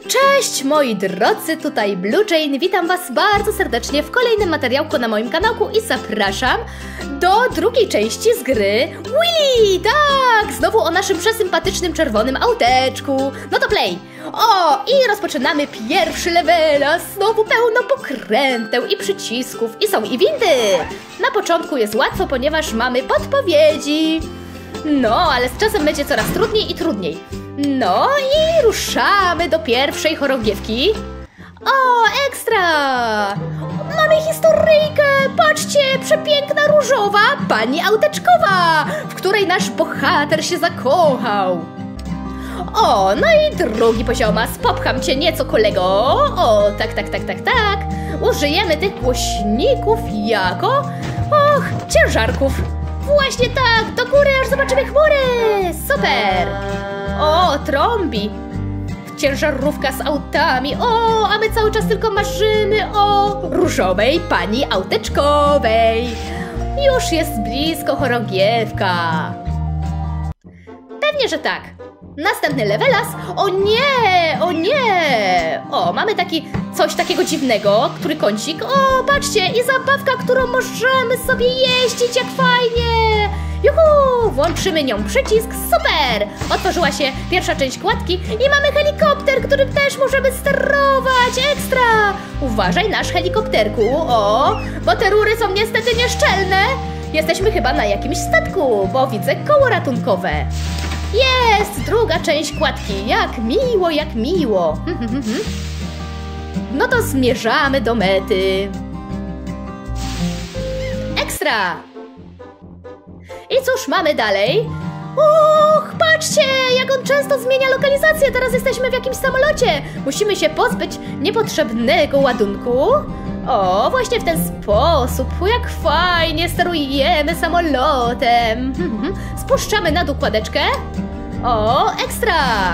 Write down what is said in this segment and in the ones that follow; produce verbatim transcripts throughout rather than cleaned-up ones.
Cześć moi drodzy, tutaj Blue Jane, witam was bardzo serdecznie w kolejnym materiałku na moim kanałku i zapraszam do drugiej części z gry Willy! Tak! Znowu o naszym przesympatycznym czerwonym auteczku. No to play! O! I rozpoczynamy pierwszy level, a znowu pełno pokręteł i przycisków i są i windy! Na początku jest łatwo, ponieważ mamy podpowiedzi. No, ale z czasem będzie coraz trudniej i trudniej. No i ruszamy do pierwszej chorągiewki. O, ekstra! Mamy historyjkę! Patrzcie, przepiękna różowa pani auteczkowa, w której nasz bohater się zakochał. O, no i drugi poziomas. Popcham cię nieco, kolego. O, tak, tak, tak, tak, tak. Użyjemy tych głośników jako... Och, ciężarków. Właśnie tak, do góry aż zobaczymy chmury. Super. O, trąbi. Ciężarówka z autami. O, a my cały czas tylko marzymy o różowej pani auteczkowej. Już jest blisko chorągiewka. Pewnie, że tak. Następny levelas. O nie, o nie. O, mamy taki, coś takiego dziwnego, który kącik. O, patrzcie, i zabawka, którą możemy sobie jeździć, jak fajnie. Juhu, włączymy nią przycisk, super! Otworzyła się pierwsza część kładki i mamy helikopter, którym też możemy sterować, ekstra! Uważaj, nasz helikopterku, o, bo te rury są niestety nieszczelne. Jesteśmy chyba na jakimś statku, bo widzę koło ratunkowe. Jest, druga część kładki, jak miło, jak miło. No to zmierzamy do mety. Ekstra! I cóż mamy dalej? Och, patrzcie, jak on często zmienia lokalizację. Teraz jesteśmy w jakimś samolocie. Musimy się pozbyć niepotrzebnego ładunku. O, właśnie w ten sposób. Jak fajnie sterujemy samolotem. Spuszczamy na dół kładeczkę. O, ekstra.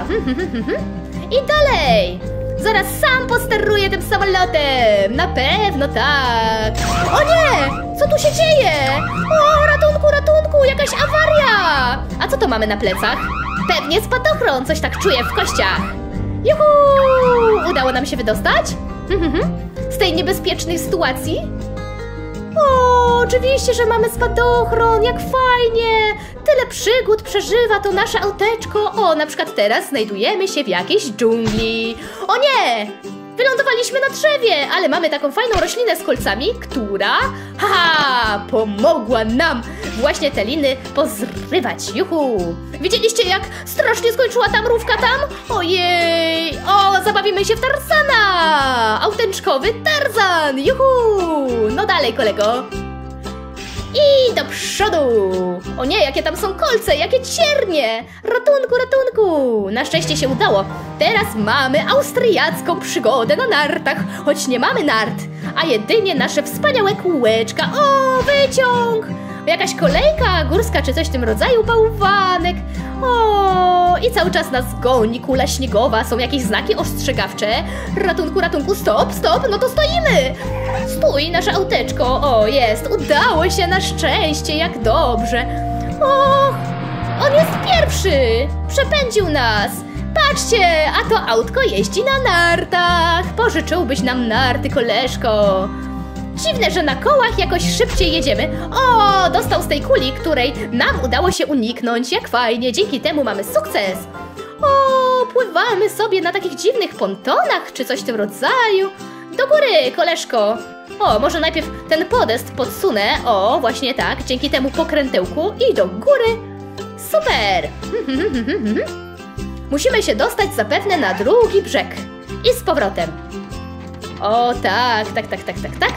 I dalej. Zaraz sam posteruję tym samolotem. Na pewno tak. O nie! Co tu się dzieje? O, ratunku, ratunku! Jakaś awaria! A co to mamy na plecach? Pewnie spadochron, coś tak czuję w kościach. Juhu! Udało nam się wydostać? Z tej niebezpiecznej sytuacji? O, oczywiście, że mamy spadochron, jak fajnie! Tyle przygód przeżywa to nasze auteczko. O, na przykład teraz znajdujemy się w jakiejś dżungli. O nie! Wylądowaliśmy na drzewie, ale mamy taką fajną roślinę z kolcami, która, haha, pomogła nam właśnie te liny pozrywać. Juhu! Widzieliście, jak strasznie skończyła ta mrówka tam? Ojej! O, zabawimy się w Tarzana! Auteczkowy Tarzan! Juhu! No dalej, kolego. I do przodu! O nie, jakie tam są kolce, jakie ciernie! Ratunku, ratunku! Na szczęście się udało. Teraz mamy austriacką przygodę na nartach, choć nie mamy nart, a jedynie nasze wspaniałe kółeczka. O, wyciąg! Jakaś kolejka górska czy coś w tym rodzaju, bałwanek. O, i cały czas nas goni kula śniegowa, są jakieś znaki ostrzegawcze. Ratunku, ratunku, stop, stop, no to stoimy! Stój, nasze auteczko, o jest, udało się na szczęście, jak dobrze. O, on jest pierwszy, przepędził nas. Patrzcie, a to autko jeździ na nartach. Pożyczyłbyś nam narty, koleżko. Dziwne, że na kołach jakoś szybciej jedziemy. O, dostał z tej kuli, której nam udało się uniknąć. Jak fajnie, dzięki temu mamy sukces. O, pływamy sobie na takich dziwnych pontonach, czy coś w tym rodzaju. Do góry, koleżko. O, może najpierw ten podest podsunę. O, właśnie tak, dzięki temu pokrętełku i do góry. Super. Musimy się dostać zapewne na drugi brzeg. I z powrotem. O, tak, tak, tak, tak, tak, tak.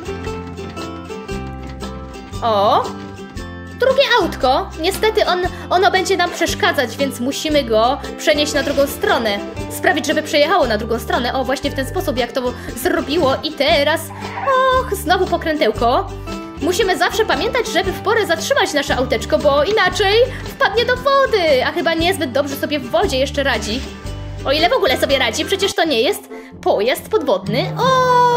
O, drugie autko. Niestety on, ono będzie nam przeszkadzać, więc musimy go przenieść na drugą stronę. Sprawić, żeby przejechało na drugą stronę. O, właśnie w ten sposób, jak to zrobiło. I teraz, och, znowu pokrętełko. Musimy zawsze pamiętać, żeby w porę zatrzymać nasze auteczko, bo inaczej wpadnie do wody. A chyba niezbyt dobrze sobie w wodzie jeszcze radzi. O ile w ogóle sobie radzi, przecież to nie jest pojazd podwodny. O,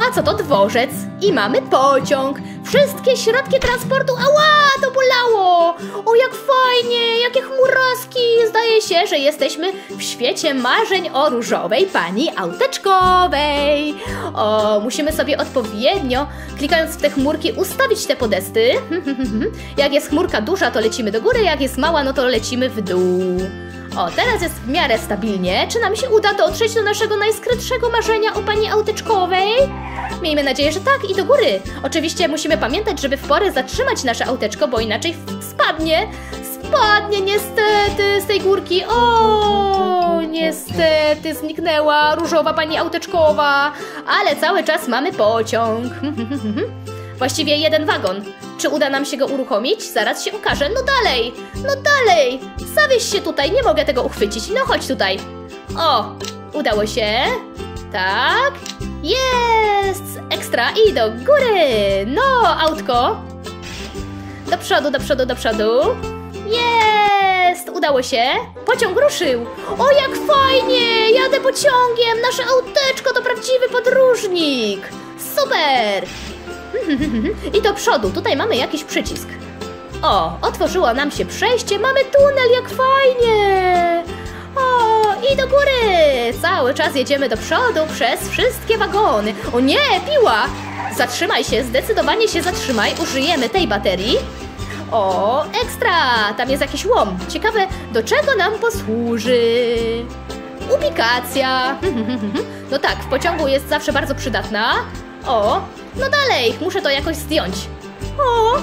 a co to dworzec? I mamy pociąg. Wszystkie środki transportu. Ała, to bolało. O, jak fajnie, jakie chmuraski. Zdaje się, że jesteśmy w świecie marzeń o różowej pani auteczkowej. O, musimy sobie odpowiednio, klikając w te chmurki, ustawić te podesty. Jak jest chmurka duża, to lecimy do góry, jak jest mała, no to lecimy w dół. O, teraz jest w miarę stabilnie. Czy nam się uda dotrzeć do naszego najskrytszego marzenia o pani auteczkowej? Miejmy nadzieję, że tak, i do góry. Oczywiście musimy pamiętać, żeby w porę zatrzymać nasze auteczko, bo inaczej spadnie. Spadnie niestety z tej górki. O, niestety zniknęła różowa pani auteczkowa. Ale cały czas mamy pociąg. Właściwie jeden wagon. Czy uda nam się go uruchomić? Zaraz się okaże. No dalej, no dalej. Zawieź się tutaj, nie mogę tego uchwycić. No chodź tutaj. O, udało się. Tak. Jest! Ekstra i do góry. No, autko. Do przodu, do przodu, do przodu. Jest! Udało się. Pociąg ruszył. O, jak fajnie! Jadę pociągiem. Nasze auteczko to prawdziwy podróżnik. Super! I do przodu, tutaj mamy jakiś przycisk. O, otworzyło nam się przejście, mamy tunel, jak fajnie! O, i do góry! Cały czas jedziemy do przodu przez wszystkie wagony. O nie, piła! Zatrzymaj się, zdecydowanie się zatrzymaj, użyjemy tej baterii. O, ekstra! Tam jest jakiś łom. Ciekawe, do czego nam posłuży. Ubikacja. No tak, w pociągu jest zawsze bardzo przydatna. O, no dalej, muszę to jakoś zdjąć. O!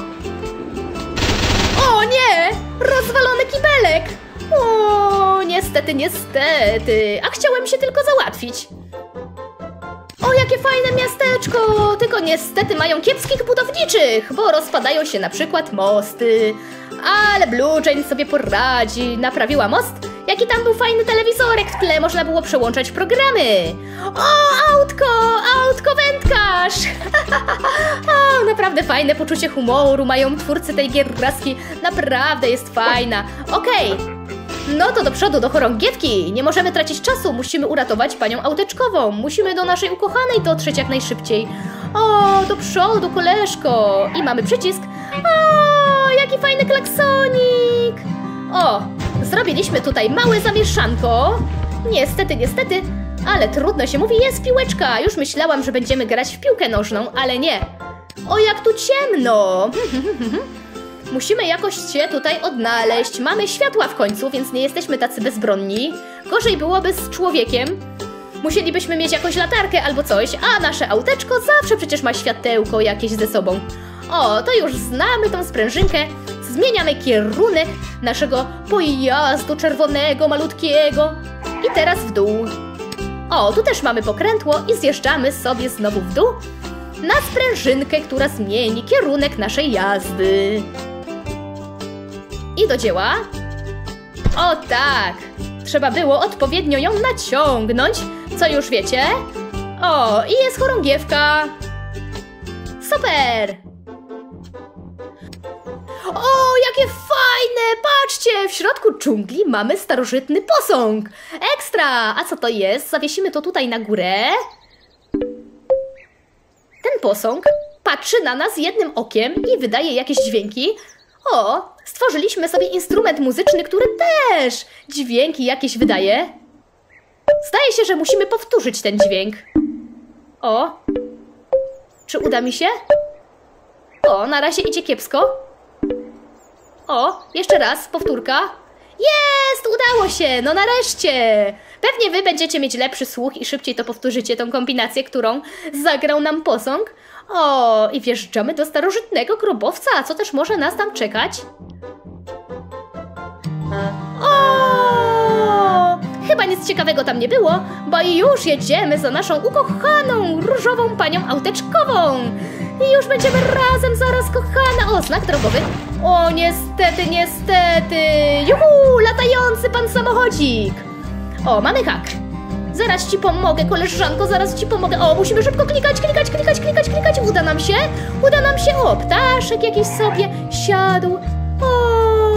O nie! Rozwalony kibelek! O, niestety, niestety. A chciałem się tylko załatwić. O, jakie fajne miasteczko! Tylko niestety mają kiepskich budowniczych, bo rozpadają się na przykład mosty. Ale Blue Jane sobie poradzi. Naprawiła most. Jaki tam był fajny telewizorek, w tle można było przełączać programy. O, autko! Autko wędkarz! O, naprawdę fajne poczucie humoru mają twórcy tej gierraski. Naprawdę jest fajna. Okej. Okay. No to do przodu, do chorągiewki. Nie możemy tracić czasu, musimy uratować panią auteczkową. Musimy do naszej ukochanej dotrzeć jak najszybciej. O, do przodu, koleżko. I mamy przycisk. O, jaki fajny klaksonik. O, zrobiliśmy tutaj małe zamieszanko. Niestety, niestety, ale trudno się mówi, jest piłeczka. Już myślałam, że będziemy grać w piłkę nożną, ale nie. O, jak tu ciemno. Musimy jakoś się tutaj odnaleźć. Mamy światła w końcu, więc nie jesteśmy tacy bezbronni. Gorzej byłoby z człowiekiem. Musielibyśmy mieć jakąś latarkę albo coś, a nasze auteczko zawsze przecież ma światełko jakieś ze sobą. O, to już znamy tą sprężynkę. Zmieniamy kierunek naszego pojazdu czerwonego, malutkiego. I teraz w dół. O, tu też mamy pokrętło i zjeżdżamy sobie znowu w dół na sprężynkę, która zmieni kierunek naszej jazdy. I do dzieła. O tak! Trzeba było odpowiednio ją naciągnąć, co już wiecie. O, i jest chorągiewka. Super! O, jakie fajne! Patrzcie! W środku dżungli mamy starożytny posąg. Ekstra! A co to jest? Zawiesimy to tutaj na górę. Ten posąg patrzy na nas jednym okiem i wydaje jakieś dźwięki. O, stworzyliśmy sobie instrument muzyczny, który też dźwięki jakieś wydaje. Zdaje się, że musimy powtórzyć ten dźwięk. O, czy uda mi się? O, na razie idzie kiepsko. O, jeszcze raz, powtórka. Jest, udało się, no nareszcie. Pewnie wy będziecie mieć lepszy słuch i szybciej to powtórzycie, tą kombinację, którą zagrał nam posąg. O, i wjeżdżamy do starożytnego grobowca, co też może nas tam czekać? O, chyba nic ciekawego tam nie było, bo już jedziemy za naszą ukochaną, różową panią auteczkową. I już będziemy razem zaraz, kochana. O, znak drogowy. O, niestety, niestety. Juhu, latający pan samochodzik. O, mamy hak. Zaraz ci pomogę, koleżanko, zaraz ci pomogę. O, musimy szybko klikać, klikać, klikać, klikać, klikać. Uda nam się? Uda nam się. O, ptaszek jakiś sobie siadł.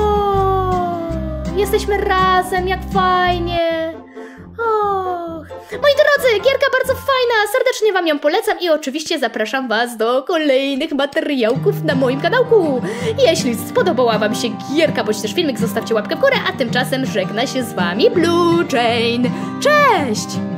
O, jesteśmy razem, jak fajnie. Och. Moi drodzy, gierka bardzo fajna, serdecznie wam ją polecam i oczywiście zapraszam was do kolejnych materiałków na moim kanałku. Jeśli spodobała wam się gierka bądź też filmik, zostawcie łapkę w górę, a tymczasem żegna się z wami Blue Jane. Cześć!